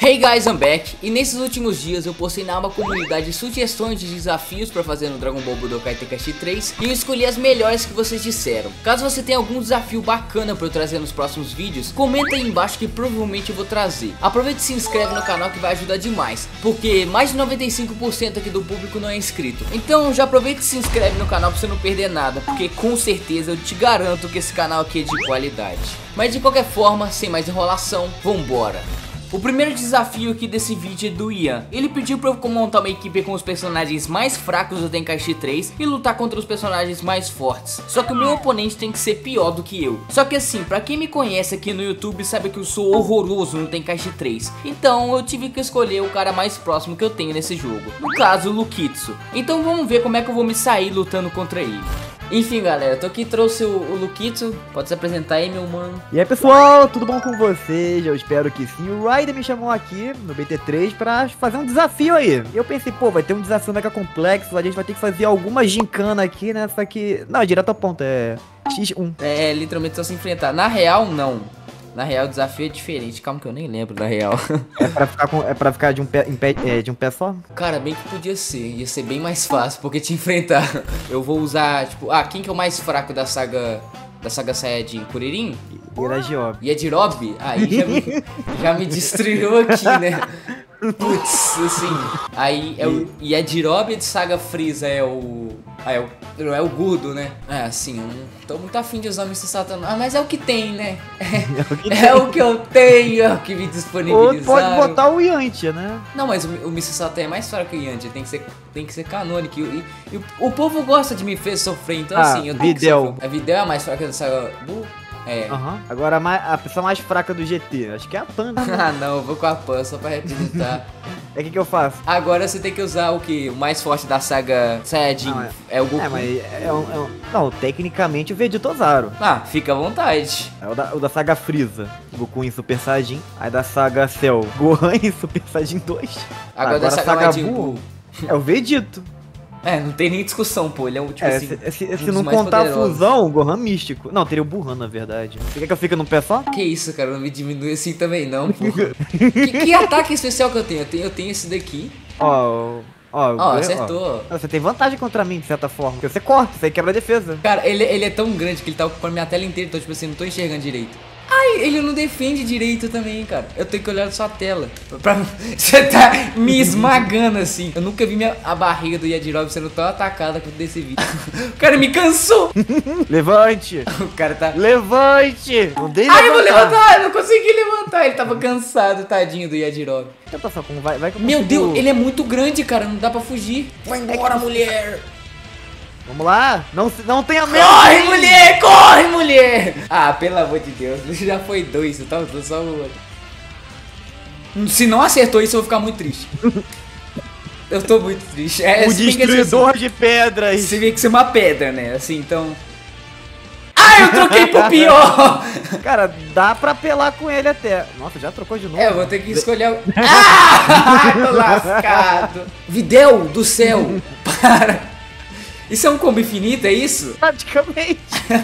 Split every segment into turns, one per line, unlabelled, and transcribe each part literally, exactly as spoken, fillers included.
Hey guys, I'm back, e nesses últimos dias eu postei na aba comunidade sugestões de desafios pra fazer no Dragon Ball Budokai Tenkaichi três e eu escolhi as melhores que vocês disseram. Caso você tenha algum desafio bacana pra eu trazer nos próximos vídeos, comenta aí embaixo que provavelmente eu vou trazer. Aproveita e se inscreve no canal que vai ajudar demais, porque mais de noventa e cinco por cento aqui do público não é inscrito. Então já aproveita e se inscreve no canal pra você não perder nada, porque com certeza eu te garanto que esse canal aqui é de qualidade. Mas de qualquer forma, sem mais enrolação, vambora! O primeiro desafio aqui desse vídeo é do Ian. Ele pediu pra eu montar uma equipe com os personagens mais fracos do Tenkaichi três e lutar contra os personagens mais fortes. Só que o meu oponente tem que ser pior do que eu. Só que assim, pra quem me conhece aqui no YouTube sabe que eu sou horroroso no Tenkaichi três. Então eu tive que escolher o cara mais próximo que eu tenho nesse jogo. No caso, o Lukitsu. Então vamos ver como é que eu vou me sair lutando contra ele. Enfim, galera, tô aqui, trouxe o, o Lukitsu. Pode se apresentar aí, meu mano.
E aí, pessoal, tudo bom com vocês? Eu espero que sim. O Ryder me chamou aqui no B T três pra fazer um desafio aí. E eu pensei, pô, vai ter um desafio mega complexo. A gente vai ter que fazer alguma gincana aqui, né? Só que... Não, é direto ao ponto, é xis um.
É, literalmente só se enfrentar. Na real, não. Na real, o desafio é diferente. Calma que eu nem lembro, na real.
É pra ficar, com, é pra ficar de, um pé, em pé, é, de um pé só?
Cara, bem que podia ser. Ia ser bem mais fácil, porque te enfrentar. Eu vou usar, tipo... Ah, quem que é o mais fraco da saga... Da saga Saiyajin? Kuririn?
Yajirobe.
Yajirobe? Aí já me, já me destruiu aqui, né? Putz, assim... Aí é o Yajirobe de saga Frieza é o... Ah, é o, é o Gudo, né? É, assim, eu não tô muito afim de usar o mister Satan. Ah, mas é o que tem, né? É, é, o, que é o que eu tenho, é o que me disponibilizaram.
Ou pode botar o Yantia, né?
Não, mas o, o mister Satan é mais fraco que o Yantia. Tem que ser, tem que ser canônico. E, e, e o, o povo gosta de me fazer sofrer, então
ah,
assim, eu tenho
Videl.
que sofrer. A Videl é a mais fraca da saga Buu? É.
Uhum. Agora a, mais, a pessoa mais fraca do G T, acho que é a Panda.
Ah, não, eu vou com a Pan só pra representar.
É o que que eu faço?
Agora você tem que usar o que? O mais forte da saga Saiyajin
não, é,
é o Goku.
É, mas é um, é um, não, tecnicamente o Vegeta Ozaru.
Ah, fica à vontade.
É o da, o da saga Frieza, Goku em Super Saiyajin. Aí da saga Cell, Gohan em Super Saiyajin dois.
Agora, Agora da saga, saga Majin Buu
é o Vegito.
É, não tem nem discussão, pô. Ele é um tipo
é,
assim.
Se, se, se não contar a fusão, o Gohan místico. Não, teria o Burhan, na verdade. Você quer que eu fique no pé só?
Que isso, cara, não me diminui assim também, não, pô. que, que ataque especial que eu tenho? Eu tenho, eu tenho esse daqui.
Ó, ó,
ó, acertou.
Ó. Você tem vantagem contra mim, de certa forma. Porque você corta, você quebra a defesa.
Cara, ele, ele é tão grande que ele tá ocupando minha tela inteira, então, tipo assim, não tô enxergando direito. Ai, ele não defende direito também, cara. Eu tenho que olhar na sua tela. Pra... Você tá me esmagando assim. Eu nunca vi minha... a barriga do Yajirobe sendo tão atacada quanto desse vídeo. O cara me cansou.
Levante.
O cara tá...
Levante. Não dei
Ai, eu vou levantar. Eu não consegui levantar. Ele tava cansado, tadinho do Yajirobe.
Então, só como vai, vai que eu
Meu
consigo...
Deus, ele é muito grande, cara. Não dá pra fugir. Vai embora, é que... mulher.
Vamos lá, não, não tenha medo.
Corre, mulher, corre, mulher. Ah, pelo amor de Deus, já foi dois, tá usando só o outro. Se não acertou isso, eu vou ficar muito triste. Eu tô muito triste. É,
o destruidor assim, de pedras.
Você vê que você é uma pedra, né? Assim, então... Ah, eu troquei pro pior.
Cara, dá pra apelar com ele até. Nossa, já trocou de novo.
É, eu vou ter que escolher... Ah, tô lascado. Videl do céu, para. Isso é um combo infinito, é isso?
Praticamente.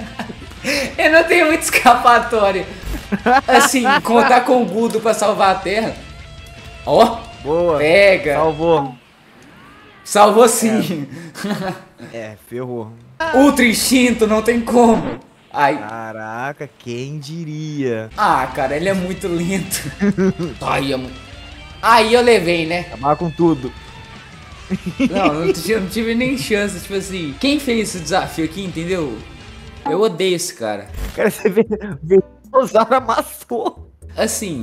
Eu não tenho muito escapatória. Assim, contar com o Gudo pra salvar a Terra. Ó. Oh,
boa.
Pega.
Salvou.
Salvou sim.
É, é ferrou.
Ultra instinto, não tem como. Ai.
Caraca, quem diria?
Ah, cara, ele é muito lento. Ai, eu... Aí eu levei, né?
Acabar com tudo.
Não, não tive, não tive nem chance, tipo assim. Quem fez esse desafio aqui, entendeu? Eu odeio esse cara.
Cara, você vê, vê o Zara amassou.
Assim.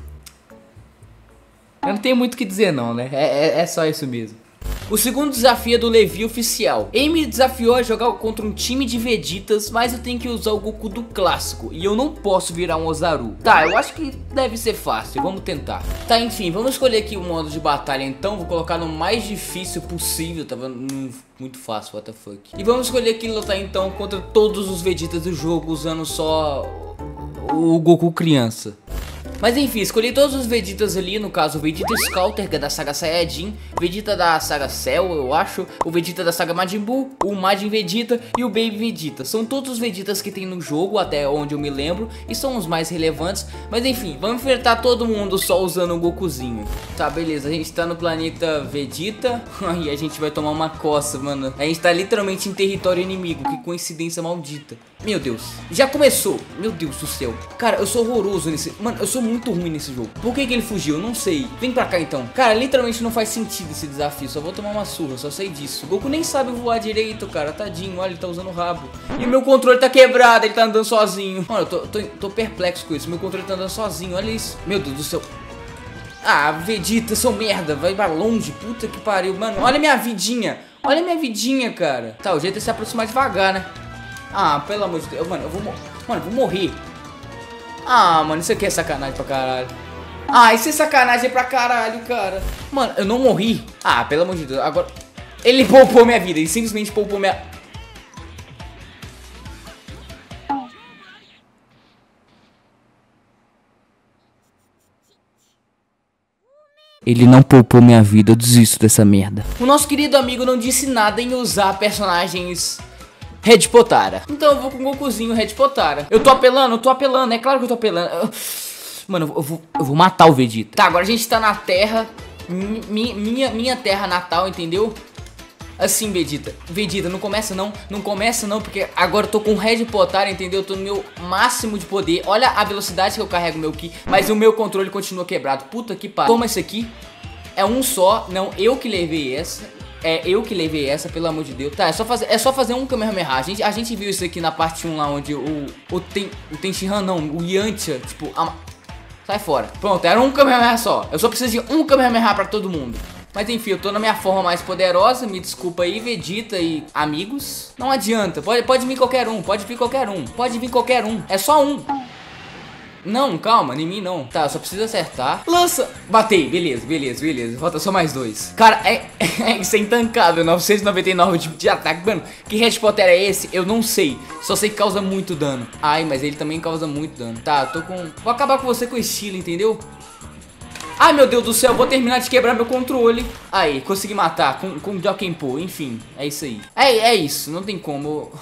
Eu não tenho muito o que dizer não, né? É, é, é só isso mesmo. O segundo desafio é do Levi oficial. Ele me desafiou a jogar contra um time de Vegetas, mas eu tenho que usar o Goku do clássico e eu não posso virar um Ozaru. Tá, eu acho que deve ser fácil, vamos tentar. Tá, enfim, vamos escolher aqui o modo de batalha então. Vou colocar no mais difícil possível, tá vendo? Hum, muito fácil, what the fuck. E vamos escolher aqui lutar então contra todos os Vegetas do jogo, usando só o Goku criança. Mas enfim, escolhi todos os Vegetas ali, no caso o Vegeta Scouter, que é da saga Saiyajin, Vegeta da saga Cell, eu acho, o Vegeta da saga Majin Buu, o Majin Vegeta e o Baby Vegeta. São todos os Vegetas que tem no jogo, até onde eu me lembro, e são os mais relevantes. Mas enfim, vamos enfrentar todo mundo só usando o Gokuzinho. Tá, beleza, a gente tá no planeta Vegeta e a gente vai tomar uma coça, mano. A gente tá literalmente em território inimigo, que coincidência maldita. Meu Deus, já começou. Meu Deus do céu. Cara, eu sou horroroso nesse... Mano, eu sou muito ruim nesse jogo. Por que que ele fugiu? Eu não sei. Vem pra cá então. Cara, literalmente não faz sentido esse desafio. Só vou tomar uma surra, só sei disso. O Goku nem sabe voar direito, cara. Tadinho, olha, ele tá usando o rabo. E meu controle tá quebrado, ele tá andando sozinho. Mano, eu tô, tô, tô perplexo com isso. Meu controle tá andando sozinho, olha isso. Meu Deus do céu. Ah, Vegeta, seu merda. Vai pra longe, puta que pariu. Mano, olha minha vidinha. Olha minha vidinha, cara. Tá, o jeito é se aproximar devagar, né? Ah, pelo amor de Deus. Mano, eu vou, mano, eu vou morrer. Ah, mano, isso aqui é sacanagem pra caralho. Ah, isso é sacanagem pra caralho, cara. Mano, eu não morri. Ah, pelo amor de Deus. Agora... Ele poupou minha vida. Ele simplesmente poupou minha... Ele não poupou minha vida, eu desisto dessa merda. O nosso querido amigo não disse nada em usar personagens Red Potara. Então eu vou com o Gokuzinho Red Potara. Eu tô apelando, eu tô apelando, é claro que eu tô apelando. Eu... Mano, eu vou, eu vou matar o Vegeta. Tá, agora a gente tá na terra, mi, minha, minha terra natal, entendeu? Assim, Vegeta, Vegeta, não começa não, não começa não, porque agora eu tô com o Red Potara, entendeu? Eu tô no meu máximo de poder. Olha a velocidade que eu carrego meu Ki, mas o meu controle continua quebrado. Puta que pariu. Toma isso aqui. É um só, não, eu que levei essa. É eu que levei essa, pelo amor de Deus. Tá, é só fazer, é só fazer um Kamehameha. A gente, a gente viu isso aqui na parte um lá, onde o O, Ten, o Tenshinhan não, o Yantia, tipo, a, sai fora. Pronto, era um Kamehameha só. Eu só preciso de um Kamehameha pra todo mundo. Mas enfim, eu tô na minha forma mais poderosa. Me desculpa aí, Vegeta e amigos. Não adianta, pode, pode vir qualquer um. Pode vir qualquer um, pode vir qualquer um. É só um. Não, calma, em mim não. Tá, eu só preciso acertar. Lança, batei, beleza, beleza, beleza. Falta só mais dois. Cara, é, é isso é intancável. Novecentos e noventa e nove de, de ataque. Mano, que Red Potara é esse? Eu não sei. Só sei que causa muito dano. Ai, mas ele também causa muito dano. Tá, tô com... Vou acabar com você com estilo, entendeu? Ai, meu Deus do céu, vou terminar de quebrar meu controle. Aí, consegui matar com, com o Jokenpo, enfim, é isso aí. É, é isso, não tem como.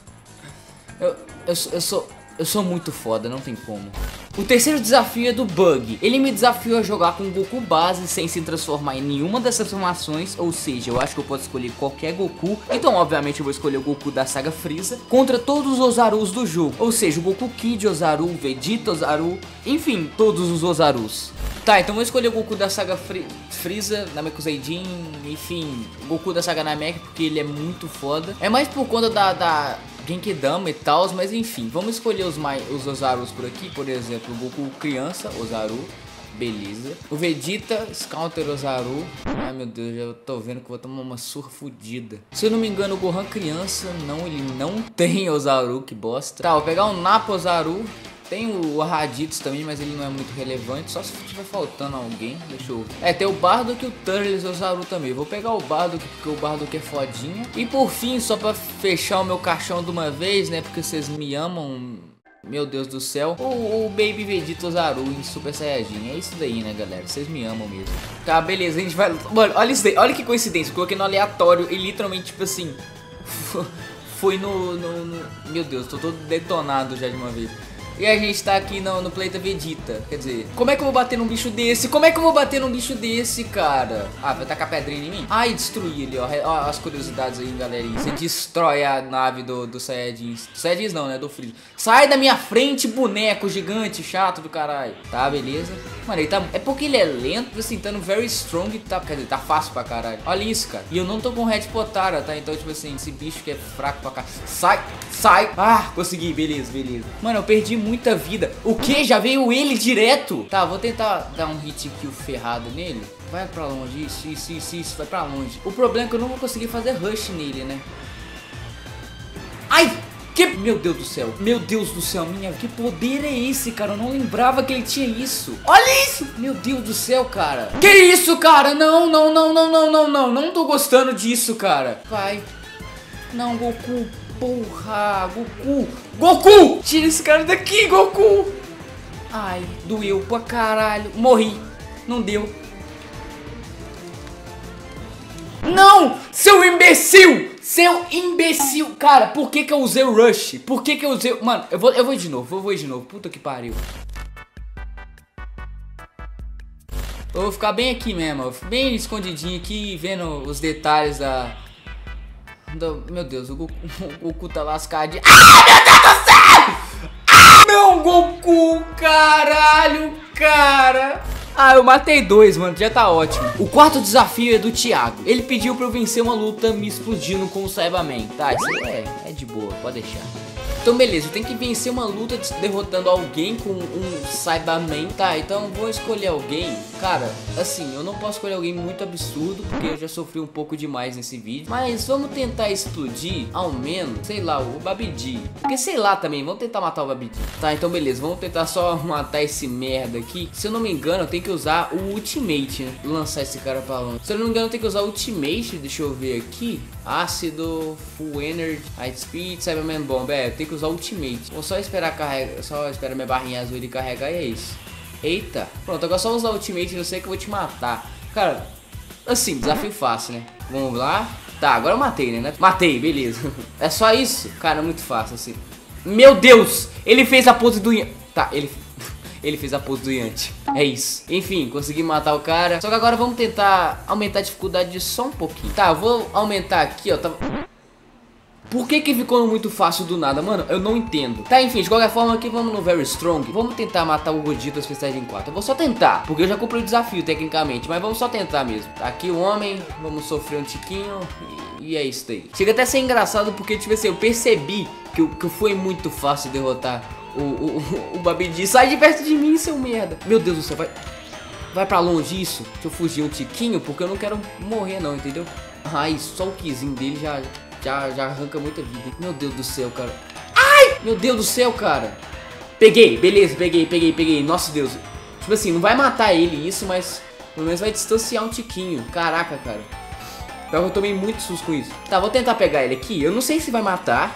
eu, eu, eu sou... Eu sou muito foda, não tem como. O terceiro desafio é do Bug. Ele me desafiou a jogar com o Goku base sem se transformar em nenhuma dessas formações. Ou seja, eu acho que eu posso escolher qualquer Goku. Então obviamente eu vou escolher o Goku da saga Freeza contra todos os Ozarus do jogo. Ou seja, o Goku Kid Ozaru, Vegeta Ozaru, enfim, todos os Ozarus. Tá, então vou escolher o Goku da saga Fre Freeza, Namekuseidin, enfim, o Goku da saga Namek, porque ele é muito foda. É mais por conta da... da... Genkidama e tal, mas enfim, vamos escolher os, mais, os Ozarus por aqui. Por exemplo, o Goku criança, Ozaru, beleza. O Vegeta, Scouter Ozaru. Ai meu Deus, já tô vendo que vou tomar uma surra fodida. Se eu não me engano, o Gohan criança, não, ele não tem Ozaru, que bosta. Tá, vou pegar o Nappa Ozaru. Tem o Raditz também, mas ele não é muito relevante. Só se tiver faltando alguém. Deixa eu... É, tem o Bardock e o Turles Ozaru também. Vou pegar o Bardock, porque o Bardock é fodinha. E por fim, só pra fechar o meu caixão de uma vez, né? Porque vocês me amam... Meu Deus do céu. O, o Baby Vegeta Ozaru em Super Saiyajin. É isso daí, né, galera? Vocês me amam mesmo. Tá, beleza. A gente vai... Mano, olha isso daí. Olha que coincidência. Eu coloquei no aleatório e literalmente, tipo assim... Foi no, no, no... Meu Deus, tô todo detonado já de uma vez. E a gente tá aqui no, no planeta Vegeta. Quer dizer, como é que eu vou bater num bicho desse? Como é que eu vou bater num bicho desse, cara? Ah, vai tacar pedrinha em mim? Ai, destruir ele, ó. Ó as curiosidades aí, galerinha. Você destrói a nave do, do Saiyajins. Do Saiyajins não, né? Do Freeza. Sai da minha frente, boneco gigante, chato do caralho. Tá, beleza. Mano, ele tá... É porque ele é lento, assim, tá no very strong, tá... Quer dizer, tá fácil pra caralho. Olha isso, cara. E eu não tô com Red Potara, tá? Então, tipo assim, esse bicho que é fraco pra cá. Sai, sai. Ah, consegui, beleza, beleza. Mano, eu perdi muita vida. O que? Já veio ele direto? Tá, vou tentar dar um hit kill ferrado nele. Vai pra longe, isso, isso, isso, isso. Vai pra longe. O problema é que eu não vou conseguir fazer rush nele, né? Ai! Que... Meu Deus do céu. Meu Deus do céu, minha... Que poder é esse, cara? Eu não lembrava que ele tinha isso. Olha isso! Meu Deus do céu, cara. Que isso, cara? Não, não, não, não, não, não, não. Não tô gostando disso, cara. Vai. Não, Goku. Porra, Goku. Goku! Tira esse cara daqui, Goku! Ai, doeu pra caralho. Morri. Não deu. Não! Seu imbecil! Seu imbecil! Cara, por que que eu usei o Rush? Por que que eu usei... Mano, eu vou, eu vou ir de novo. Eu vou ir de novo. Puta que pariu. Eu vou ficar bem aqui mesmo. Bem escondidinho aqui, vendo os detalhes da... do... Meu Deus, o Goku, o Goku tá lascado. Ah, meu Deus do céu! Ah, não, Goku! Caralho, cara! Ah, eu matei dois, mano, já tá ótimo. O quarto desafio é do Thiago. Ele pediu pra eu vencer uma luta me explodindo com o Cyberman. Tá, isso é, é de boa, pode deixar. Então beleza, eu tenho que vencer uma luta derrotando alguém com um Cyberman. Tá, então vou escolher alguém. Cara, assim, eu não posso escolher alguém muito absurdo, porque eu já sofri um pouco demais nesse vídeo. Mas vamos tentar explodir, ao menos, sei lá, o Babidi. Porque sei lá também, vamos tentar matar o Babidi. Tá, então beleza, vamos tentar só matar esse merda aqui. Se eu não me engano, eu tenho que usar o Ultimate, né? Lançar esse cara pra longe. Se eu não me engano, eu tenho que usar o Ultimate, deixa eu ver aqui. Ácido, Full Energy, High Speed, Cyberman Bomb. É, eu tenho que usar o Ultimate. Vou só esperar carregar, só esperar minha barrinha azul de carregar e é isso. Eita, pronto, agora é só usar o Ultimate, eu sei que eu vou te matar. Cara, assim, desafio fácil, né? Vamos lá. Tá, agora eu matei, né? Matei, beleza. É só isso? Cara, muito fácil, assim. Meu Deus, ele fez a pose do... Tá, ele... Ele fez a pose do Yanti. É isso. Enfim, consegui matar o cara. Só que agora vamos tentar aumentar a dificuldade só um pouquinho. Tá, eu vou aumentar aqui, ó. Tá... Por que que ficou muito fácil do nada, mano? Eu não entendo. Tá, enfim, de qualquer forma aqui vamos no Very Strong. Vamos tentar matar o Godito Super Saiyajin quatro. Eu vou só tentar, porque eu já comprei o desafio tecnicamente. Mas vamos só tentar mesmo. Tá aqui o homem, vamos sofrer um tiquinho e, e é isso daí. Chega até a ser engraçado porque, tipo assim, eu percebi que, que foi muito fácil derrotar o, o, o, o Babidi. Sai de perto de mim, seu merda. Meu Deus do céu, vai, vai pra longe isso. Deixa eu fugir um tiquinho, porque eu não quero morrer não, entendeu? Ai, só o Kizinho dele já... Já, já arranca muita vida. Meu Deus do céu, cara. Ai! Meu Deus do céu, cara. Peguei, beleza, peguei, peguei, peguei. Nossa Deus. Tipo assim, não vai matar ele isso, mas pelo menos vai distanciar um tiquinho. Caraca, cara. Eu tomei muito susto com isso. Tá, vou tentar pegar ele aqui. Eu não sei se vai matar.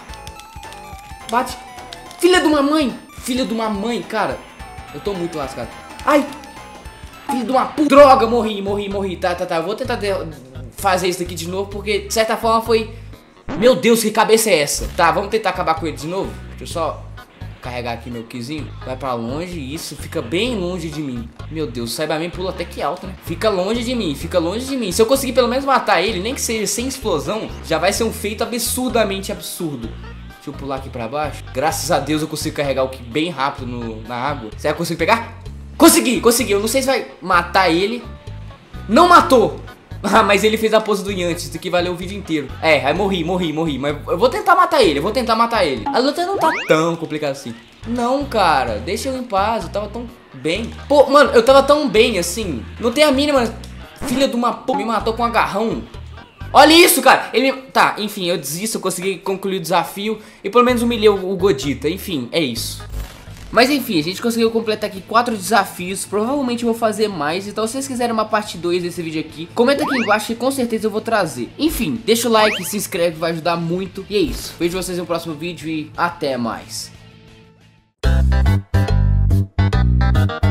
Bate. Filha de uma mãe. Filha de uma mãe, cara. Eu tô muito lascado. Ai. Filha de uma puta. Droga, morri, morri, morri. Tá, tá, tá. Eu vou tentar de... fazer isso daqui de novo, porque de certa forma foi... Meu Deus, que cabeça é essa? Tá, vamos tentar acabar com ele de novo. Deixa eu só carregar aqui meu Kizinho. Vai pra longe, isso, fica bem longe de mim. Meu Deus, o Cyberman pula até que alto, né? Fica longe de mim, fica longe de mim. Se eu conseguir pelo menos matar ele, nem que seja sem explosão, já vai ser um feito absurdamente absurdo. Deixa eu pular aqui pra baixo. Graças a Deus eu consigo carregar o Ki bem rápido no, na água. Será que eu consigo pegar? Consegui, consegui. Eu não sei se vai matar ele. Não matou! Ah, mas ele fez a pose do Yanti, isso aqui valeu o vídeo inteiro. É, aí morri, morri, morri. Mas eu vou tentar matar ele, eu vou tentar matar ele. A luta não tá tão complicada assim. Não, cara, deixa eu em paz, eu tava tão bem. Pô, mano, eu tava tão bem assim. Não tem a mínima. Filha de uma p... me matou com um agarrão. Olha isso, cara. Ele me... Tá, enfim, eu desisto, eu consegui concluir o desafio. E pelo menos humilhei o Godita. Enfim, é isso. Mas enfim, a gente conseguiu completar aqui quatro desafios. Provavelmente eu vou fazer mais. Então se vocês quiserem uma parte dois desse vídeo aqui, comenta aqui embaixo que com certeza eu vou trazer. Enfim, deixa o like, se inscreve, vai ajudar muito. E é isso, vejo vocês no próximo vídeo e até mais.